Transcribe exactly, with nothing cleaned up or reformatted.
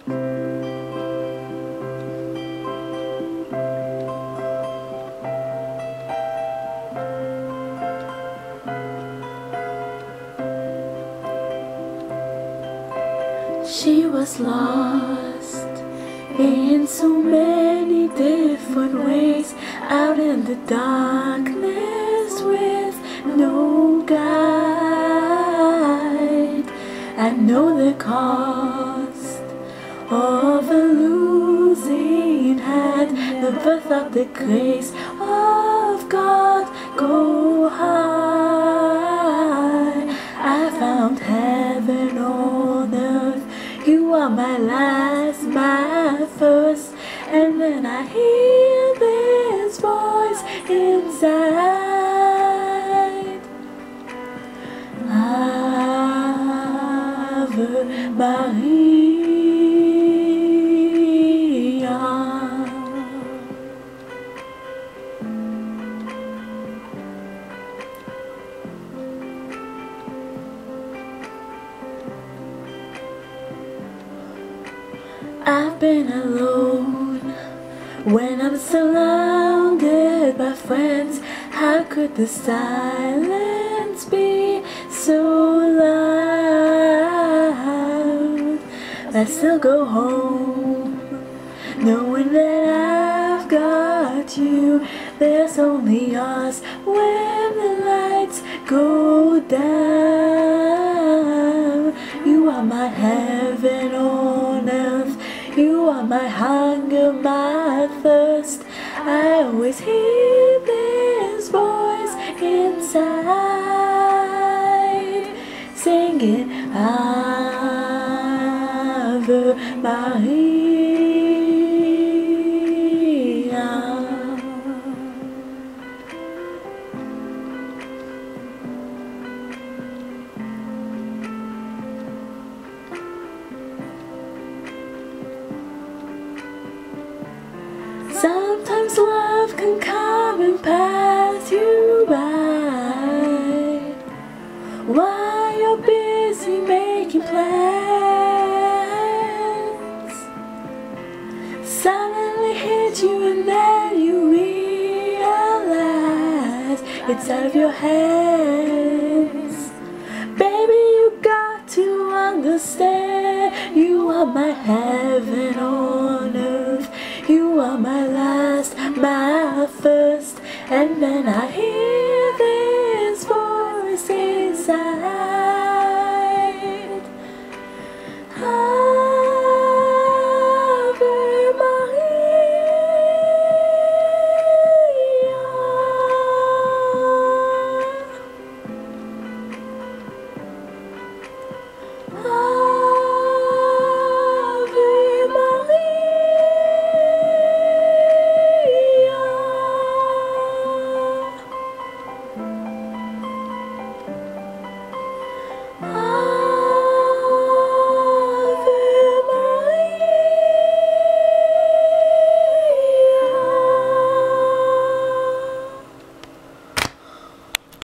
She was lost in so many different ways, out in the darkness with no guide. I know the cost of a losing hand, the birth of the grace of God go high. I found heaven on earth. You are my last, my first, and then I hear this voice inside. Ave Maria. I've been alone when I'm surrounded by friends. How could the silence be so loud? I still go home knowing that I've got you. There's only us when the lights go down. You are my heaven on earth. You are my hunger, my thirst. I always hear this voice inside singing Ave Maria. Sometimes love can come and pass you by while you're busy making plans. Suddenly hit you and then you realize it's out of your hands. Baby, you got to understand, you are my heaven on earth. You are my last, my first, and then I hear